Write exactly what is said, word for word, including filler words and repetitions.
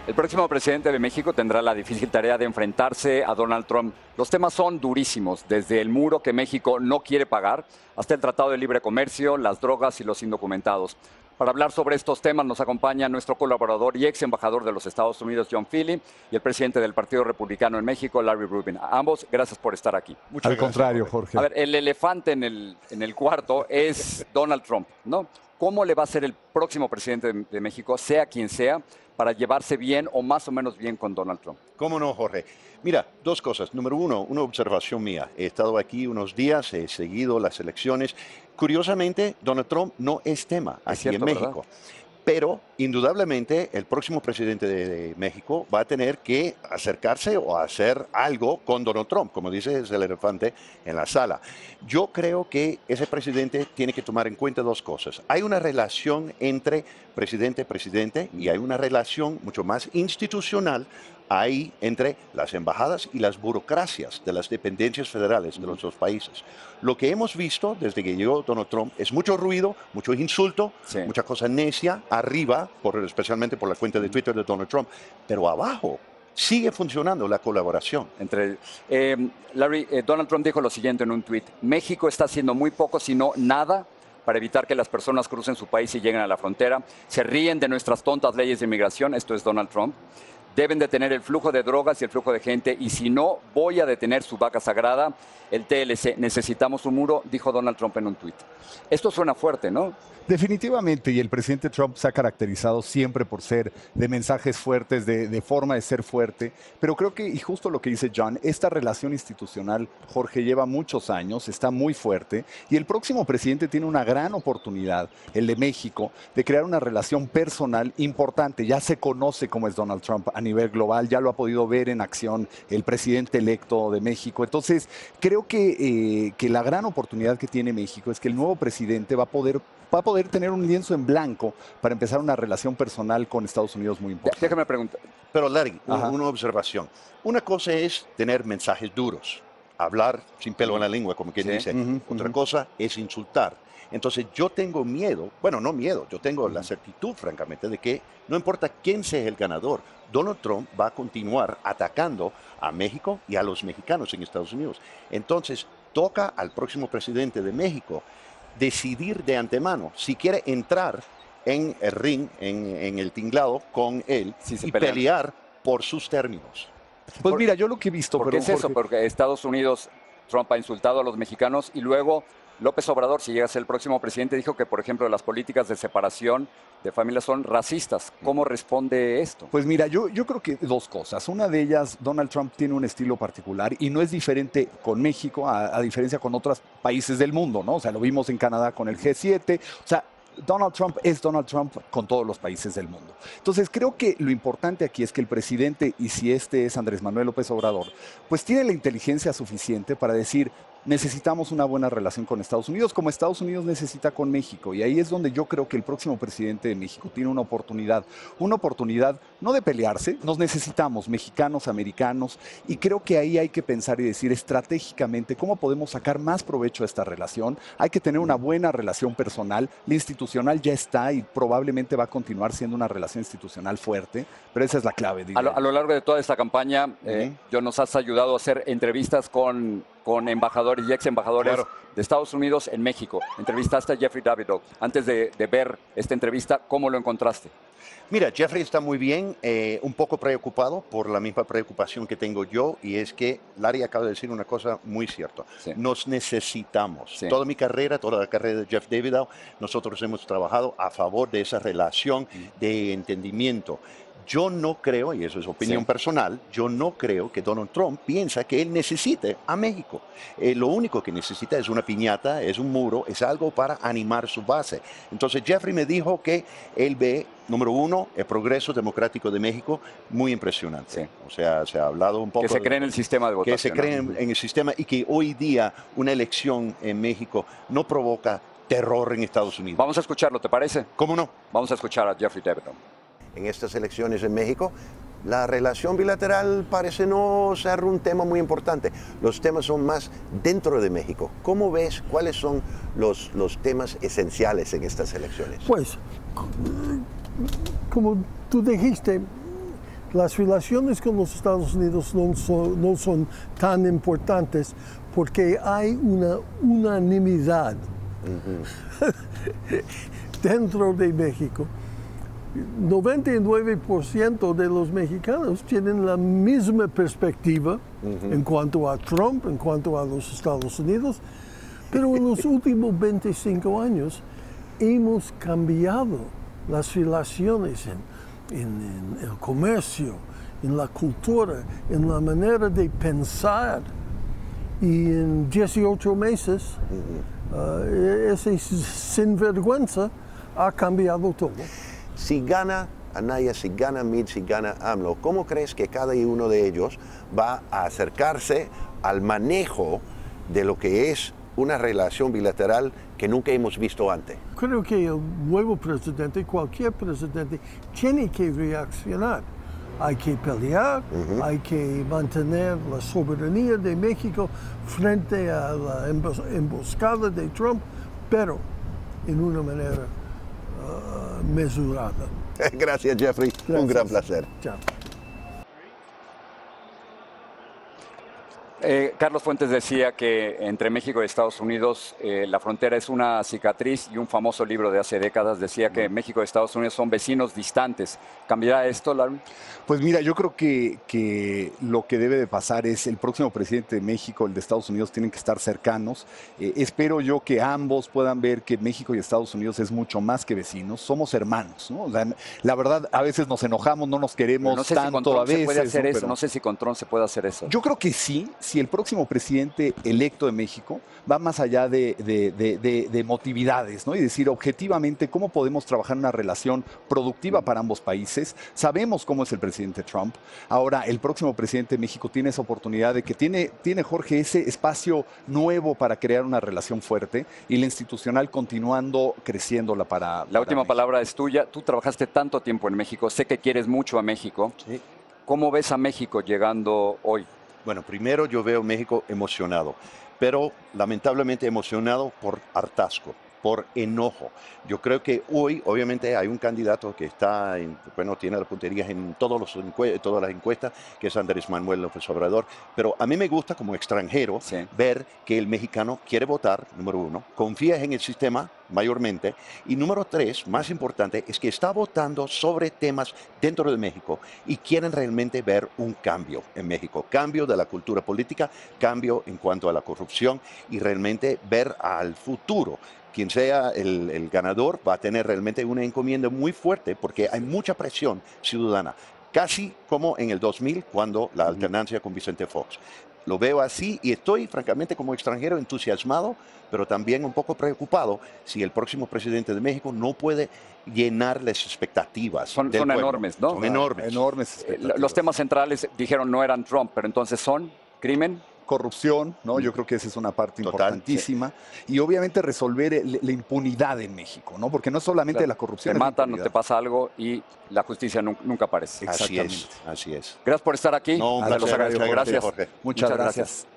El próximo presidente de México tendrá la difícil tarea de enfrentarse a Donald Trump. Los temas son durísimos, desde el muro que México no quiere pagar hasta el Tratado de Libre Comercio, las drogas y los indocumentados. Para hablar sobre estos temas nos acompaña nuestro colaborador y ex embajador de los Estados Unidos, John Feeley, y el presidente del Partido Republicano en México, Larry Rubin. A ambos, gracias por estar aquí. Muchas Al gracias, contrario, Jorge. A ver, el elefante en el, en el cuarto es Donald Trump, ¿no? ¿Cómo le va a ser el próximo presidente de, de México, sea quien sea, para llevarse bien o más o menos bien con Donald Trump? ¿Cómo no, Jorge? Mira, dos cosas. Número uno, una observación mía. He estado aquí unos días, he seguido las elecciones. Curiosamente, Donald Trump no es tema aquí es cierto, en México. ¿Verdad? Pero, indudablemente, el próximo presidente de, de México va a tener que acercarse o hacer algo con Donald Trump, como dice, es el elefante en la sala. Yo creo que ese presidente tiene que tomar en cuenta dos cosas. Hay una relación entre presidente-presidente y hay una relación mucho más institucional ahí entre las embajadas y las burocracias de las dependencias federales de los dos países. Lo que hemos visto desde que llegó Donald Trump es mucho ruido, mucho insulto, sí. mucha cosa necia arriba, por, especialmente por la cuenta de Twitter de Donald Trump, pero abajo sigue funcionando la colaboración. Entre, eh, Larry, eh, Donald Trump dijo lo siguiente en un tuit: México está haciendo muy poco, si no nada, para evitar que las personas crucen su país y lleguen a la frontera. Se ríen de nuestras tontas leyes de inmigración, esto es Donald Trump. Deben detener el flujo de drogas y el flujo de gente, y si no, voy a detener su vaca sagrada, el T L C. Necesitamos un muro, dijo Donald Trump en un tuit. Esto suena fuerte, ¿no? Definitivamente, y el presidente Trump se ha caracterizado siempre por ser de mensajes fuertes, de, de forma de ser fuerte, pero creo que, y justo lo que dice John, esta relación institucional, Jorge, lleva muchos años, está muy fuerte, y el próximo presidente tiene una gran oportunidad, el de México, de crear una relación personal importante. Ya se conoce cómo es Donald Trump a nivel global, ya lo ha podido ver en acción el presidente electo de México. Entonces, creo que, eh, que la gran oportunidad que tiene México es que el nuevo presidente va a poder va a poder tener un lienzo en blanco para empezar una relación personal con Estados Unidos muy importante. Déjame preguntar. Pero Larry, Ajá. una observación. Una cosa es tener mensajes duros, hablar sin pelo en la lengua, como quien sí. dice. Uh-huh, Otra uh-huh. cosa es insultar. Entonces yo tengo miedo, bueno, no miedo, yo tengo uh-huh. la certitud, francamente, de que no importa quién sea el ganador, Donald Trump va a continuar atacando a México y a los mexicanos en Estados Unidos. Entonces toca al próximo presidente de México decidir de antemano si quiere entrar en el ring, en, en el tinglado con él sí, y pelean. pelear por sus términos. Pues por, mira, yo lo que he visto... ¿Por qué es eso? Porque Estados Unidos, Trump ha insultado a los mexicanos y luego López Obrador, si llega a ser el próximo presidente, dijo que, por ejemplo, las políticas de separación de familias son racistas. ¿Cómo responde esto? Pues mira, yo, yo creo que dos cosas. Una de ellas, Donald Trump tiene un estilo particular y no es diferente con México, a, a diferencia con otros países del mundo, ¿no? O sea, lo vimos en Canadá con el G siete, o sea... Donald Trump es Donald Trump con todos los países del mundo. Entonces, creo que lo importante aquí es que el presidente, y si este es Andrés Manuel López Obrador, pues tiene la inteligencia suficiente para decir, necesitamos una buena relación con Estados Unidos, como Estados Unidos necesita con México. Y ahí es donde yo creo que el próximo presidente de México tiene una oportunidad, una oportunidad no de pelearse, nos necesitamos, mexicanos, americanos, y creo que ahí hay que pensar y decir estratégicamente cómo podemos sacar más provecho a esta relación. Hay que tener una buena relación personal, la institucional ya está y probablemente va a continuar siendo una relación institucional fuerte, pero esa es la clave. A lo, a lo largo de toda esta campaña, uh-huh. eh, yo nos has ayudado a hacer entrevistas con, con embajadores y ex embajadores claro. de Estados Unidos en México. Entrevistaste a Jeffrey Davidoff. Antes de, de ver esta entrevista, ¿cómo lo encontraste? Mira, Jeffrey está muy bien, eh, un poco preocupado por la misma preocupación que tengo yo, y es que Larry acaba de decir una cosa muy cierta. Sí. Nos necesitamos. Sí. Toda mi carrera, toda la carrera de Jeff Davidoff, nosotros hemos trabajado a favor de esa relación mm. de entendimiento. Yo no creo, y eso es opinión sí. personal, yo no creo que Donald Trump piensa que él necesite a México. Eh, lo único que necesita es una piñata, es un muro, es algo para animar su base. Entonces Jeffrey me dijo que él ve, número uno, el progreso democrático de México muy impresionante. Sí. O sea, se ha hablado un poco... Que se cree en el sistema de votación. Que se cree en, en el sistema y que hoy día una elección en México no provoca terror en Estados Unidos. Vamos a escucharlo, ¿te parece? ¿Cómo no? Vamos a escuchar a Jeffrey Davidoff. En estas elecciones en México, la relación bilateral parece no ser un tema muy importante. Los temas son más dentro de México. ¿Cómo ves cuáles son los, los temas esenciales en estas elecciones? Pues, como tú dijiste, las relaciones con los Estados Unidos no son, no son tan importantes porque hay una unanimidad uh-huh. dentro de México. noventa y nueve por ciento de los mexicanos tienen la misma perspectiva uh-huh. en cuanto a Trump, en cuanto a los Estados Unidos, pero en los últimos veinticinco años hemos cambiado las relaciones en, en, en el comercio, en la cultura, en la manera de pensar. Y en dieciocho meses, uh-huh. uh, ese sinvergüenza ha cambiado todo. Si gana Anaya, si gana Mitt, si gana AMLO, ¿cómo crees que cada uno de ellos va a acercarse al manejo de lo que es una relación bilateral que nunca hemos visto antes? Creo que el nuevo presidente, cualquier presidente, tiene que reaccionar. Hay que pelear, uh-huh. hay que mantener la soberanía de México frente a la emboscada de Trump, pero en una manera uh, mesurada. Gracias, Jeffrey. Gracias. Un gran placer. Chao. Eh, Carlos Fuentes decía que entre México y Estados Unidos eh, la frontera es una cicatriz, y un famoso libro de hace décadas decía que México y Estados Unidos son vecinos distantes. ¿Cambiará esto, Larry? Pues mira, yo creo que, que lo que debe de pasar es el próximo presidente de México, el de Estados Unidos, tienen que estar cercanos. Eh, espero yo que ambos puedan ver que México y Estados Unidos es mucho más que vecinos, somos hermanos, ¿no? O sea, la verdad, a veces nos enojamos, no nos queremos no sé tanto si con a veces. Se puede hacer ¿no? eso. Pero no sé si con Trump se puede hacer eso. Yo creo que sí, si el próximo presidente electo de México va más allá de, de, de, de, de emotividades, ¿no? Y decir objetivamente cómo podemos trabajar una relación productiva para ambos países. Sabemos cómo es el presidente Trump. Ahora, el próximo presidente de México tiene esa oportunidad de que tiene, tiene Jorge, ese espacio nuevo para crear una relación fuerte, y la institucional continuando creciéndola para... La para última México. palabra es tuya. Tú trabajaste tanto tiempo en México, sé que quieres mucho a México. Sí. ¿Cómo ves a México llegando hoy? Bueno, primero yo veo México emocionado, pero lamentablemente emocionado por hartazgo, por enojo. Yo creo que hoy, obviamente, hay un candidato que está, en, bueno, tiene las punterías en todos los encue- todas las encuestas, que es Andrés Manuel López Obrador, pero a mí me gusta como extranjero Sí. ver que el mexicano quiere votar, número uno, confía en el sistema mayormente, y número tres, más importante, es que está votando sobre temas dentro de México y quieren realmente ver un cambio en México, cambio de la cultura política, cambio en cuanto a la corrupción, y realmente ver al futuro. Quien sea el, el ganador va a tener realmente una encomienda muy fuerte, porque hay mucha presión ciudadana, casi como en el dos mil, cuando la alternancia con Vicente Fox. Lo veo así y estoy, francamente, como extranjero, entusiasmado, pero también un poco preocupado si el próximo presidente de México no puede llenar las expectativas. Son, del son pueblo. enormes, ¿no? Son enormes. Enormes Eh, expectativas. Los temas centrales dijeron no eran Trump, pero entonces son crimen. Corrupción, ¿no? Yo creo que esa es una parte Total, importantísima. Y obviamente resolver el- la impunidad en México, ¿no? Porque no es solamente Claro, la corrupción. Te es la matan, no impunidad. te pasa algo y la justicia nun- nunca aparece. Así es, Exactamente. así es. Gracias por estar aquí. No, un Se los placer, agradezco. muchas gracias, Gracias. Jorge. Muchas Muchas gracias.